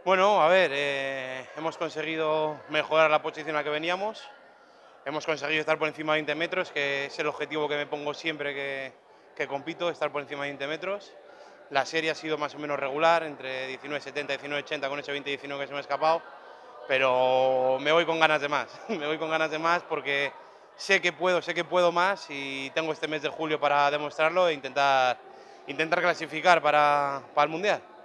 Bueno, a ver, hemos conseguido mejorar la posición en la que veníamos, hemos conseguido estar por encima de 20 metros, que es el objetivo que me pongo siempre que compito, estar por encima de 20 metros. La serie ha sido más o menos regular, entre 19.70 y 19.80 con ese 20.19 que se me ha escapado, pero me voy con ganas de más, me voy con ganas de más porque sé que puedo más y tengo este mes de julio para demostrarlo e intentar clasificar para el Mundial.